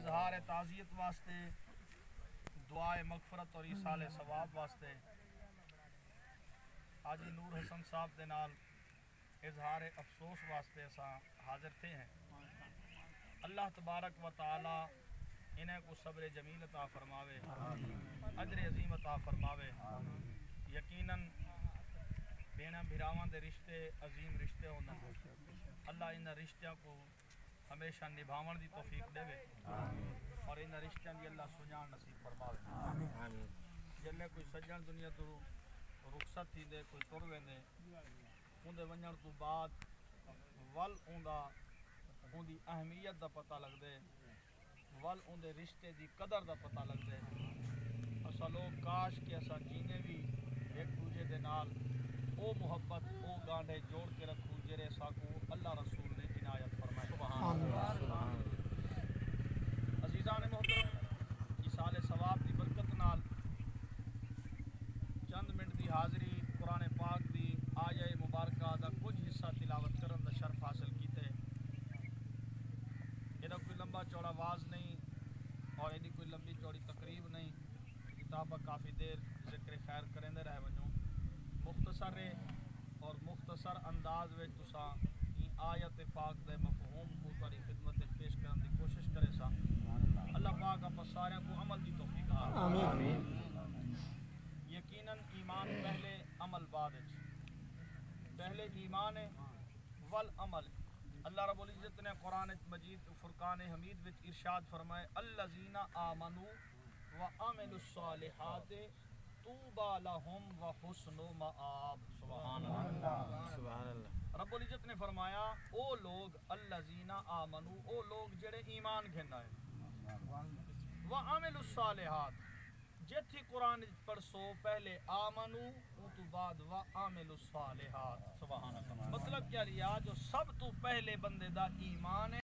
اظہار تعزیت واسطے، دعائے مغفرت اور ایصال ثواب واسطے حاجی نور حسن صاحب دے نال اظہار افسوس واسطے اساں حاضر تھے ہیں۔ اللہ تبارک و تعالی انہیں کو صبر جمیل عطا فرماوے، اجر عظیم عطا فرماوے۔ یقیناً بینا بھراواں دے رشتے عظیم رشتے ہوندے، اللہ ان رشتیاں کو ہمیشہ نبھاون دی توفیق دے اور ان رشتیاں دی اللہ سنجان نصیب فرماوے۔ جلے کوئی سجن دنیا تو رخصت تھی دے، کوئی تر ویندے، اندے ونجن تو بعد ول اندی اہمیت دا پتہ لگ دے، ول اندے رشتے دی قدر دا پتہ لگ دے۔ اسا لوگ کاش کہ اسا جینے بھی ایک دوجے دے نال او محبت او گانڈے جوڑ کے رکھو جرے ساکو اللہ رسول نے عنایت فرمائے۔ سبحان اللہ۔ عزیزان محترم، ایصال ثواب دی برکت نال چند منٹ دی حاضری قرآن پاک دی آیہ مبارکہ دا کچھ حصہ تلاوت کرن دا شرف حاصل کیتے۔ یہ کوئی لمبا چوڑا واز نہیں اور یہ کوئی لمبی چوڑی تقریب نہیں، کتابہ کافی دیر ذکر خیر کریں دے رہے ونجوں، مختصر اور مختصر انداز میں تساں آیت پاک دے مفہوم کو تاری خدمت پیش کرنے کی کوشش کرے سا۔ اللہ پاک آپ سارے کو عمل دی توفیق آمین۔ یقیناً ایمان پہلے عمل بعد، پہلے ایمان ہے والعمل۔ اللہ رب العزت نے قرآن مجید فرقان حمید وچ ارشاد فرمائے الذین آمنوا وعملوا الصالحات طوبی لہم وحسن مآب۔ سبحان اللہ، سبحان اللہ۔ رب العزت نے فرمایا او لوگ الذین آمنوا، او لوگ جڑے ایمان گھندا ہے، وعملوا الصالحات جتھی قرآن پڑھ سو پہلے آمنو تو بعد وعملوا الصالحات۔ سبحان اللہ۔ مطلب کیا لیا جو سب تو پہلے بندے دا ایمان ہے